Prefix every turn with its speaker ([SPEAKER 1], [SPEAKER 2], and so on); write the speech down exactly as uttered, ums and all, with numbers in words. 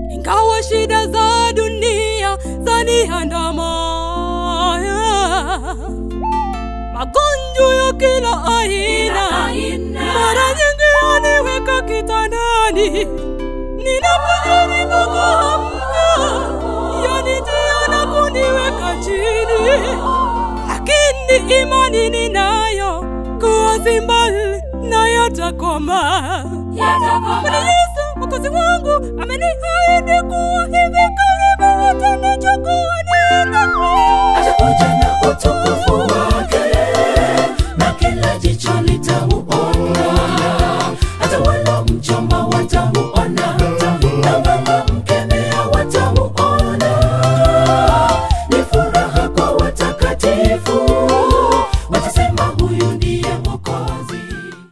[SPEAKER 1] ingawa shida za dunia zaniandama, magonjwa ya kila aina mara nyingi yaniweka kitandani. Ninapojaribu kuamka yanitia na kuniweka chini, lakini imani ninayo kuwa si mbali na yatakoma. Bwana Yesu Mwokozi wangu ameniahidi kuwa hivi karibu atanichukua niende kwake.
[SPEAKER 2] Atakuja na utukufu wake na kila jicho litamuona, hata wala mchoma watamuona, na baba mkemea watamuona. Ni furaha kwa watakatifu, watasema huyu ndiye Mwokozi.